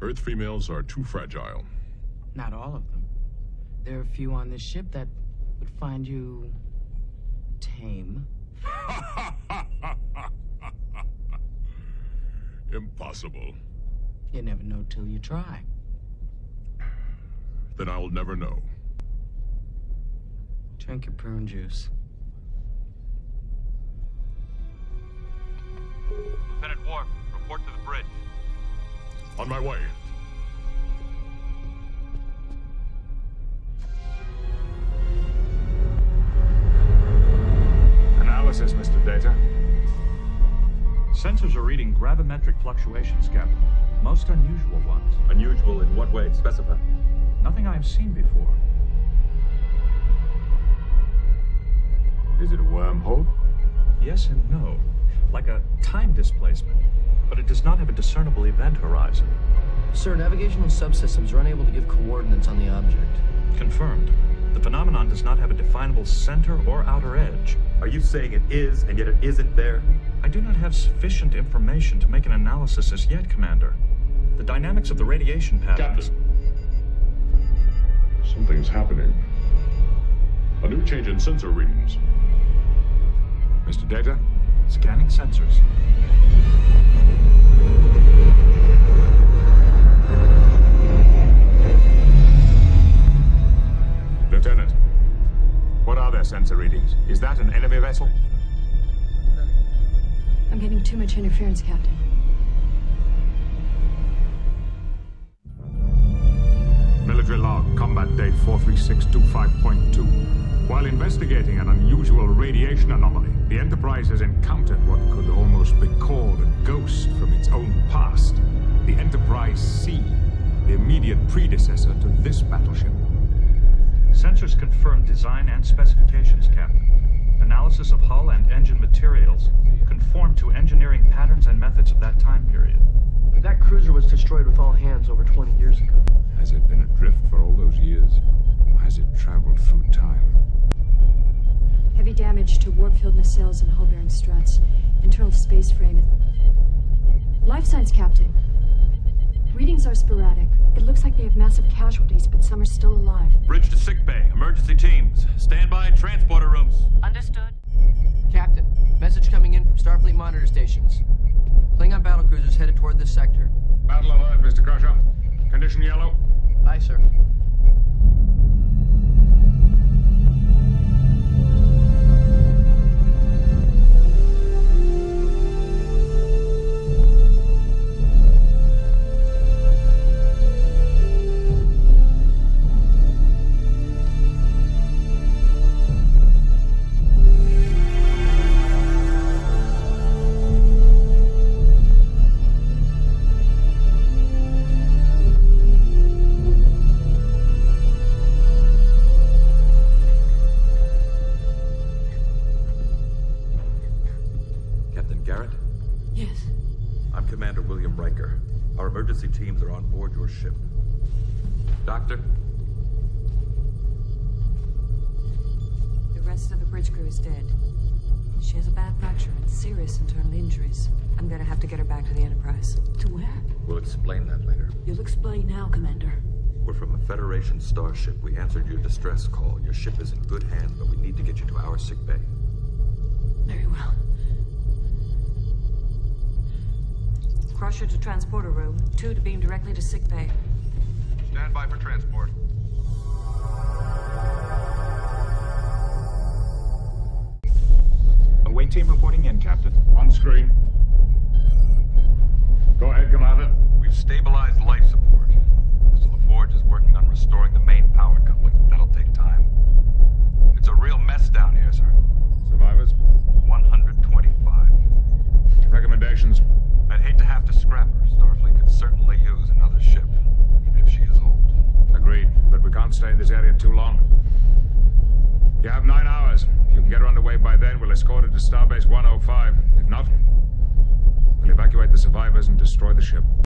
Earth females are too fragile. Not all of them. There are a few on this ship that would find you tame. Impossible. You never know till you try. Then I'll never know. Drink your prune juice. Lieutenant Worf, report to the bridge. On my way. Analysis, Mr. Data. Sensors are reading gravimetric fluctuations, Captain. Most unusual ones. Unusual in what way? Specify. Nothing I have seen before. Is it a wormhole? Yes and no. Like a time displacement. But it does not have a discernible event horizon. Sir, navigational subsystems are unable to give coordinates on the object. Confirmed. The phenomenon does not have a definable center or outer edge. Are you saying it is, and yet it isn't there? I do not have sufficient information to make an analysis as yet, Commander. The dynamics of the radiation patterns... Captain. Something's happening. A new change in sensor readings. Mr. Data? Scanning sensors. Lieutenant, what are their sensor readings? Is that an enemy vessel? I'm getting too much interference, Captain. Military log, combat date 43625.2. While investigating an unusual radiation anomaly, the Enterprise has encountered what could almost be called a ghost from its own past. The Enterprise C, the immediate predecessor to this battleship. Sensors confirm design and specifications, Captain. Analysis of hull and engine materials conform to engineering patterns and methods of that time period. That cruiser was destroyed with all hands over 20 years ago. Has it been adrift for all those years? Or has it traveled through time? Heavy damage to warp field nacelles and hull bearing struts. Internal space frame. Life signs, Captain. Readings are sporadic. It looks like they have massive casualties, but some are still alive. Bridge to sickbay. Emergency teams. Stand by in transporter rooms. Understood. Captain, message coming in from Starfleet monitor stations. Klingon battlecruisers headed toward this sector. Battle alert, Mr. Crusher. Condition yellow. Aye, sir. Teams are on board your ship. Doctor? The rest of the bridge crew is dead. She has a bad fracture and serious internal injuries. I'm gonna have to get her back to the Enterprise. To where? We'll explain that later. You'll explain now, Commander. We're from a Federation starship. We answered your distress call. Your ship is in good hands, but we need to get you to our sickbay. Very well. Crusher to transporter room, 2 to beam directly to sickbay. Stand by for transport. Away team reporting in, Captain. On screen. Go ahead, Commander. We've stabilized life support. Mr. LaForge is working on restoring the main power coupling. That'll take time. It's a real mess down here, sir. Survivors? 125. Recommendations? I'd hate to have to scrap her. Starfleet could certainly use another ship, even if she is old. Agreed, but we can't stay in this area too long. You have 9 hours. If you can get her underway by then, we'll escort her to Starbase 105. If not, we'll evacuate the survivors and destroy the ship.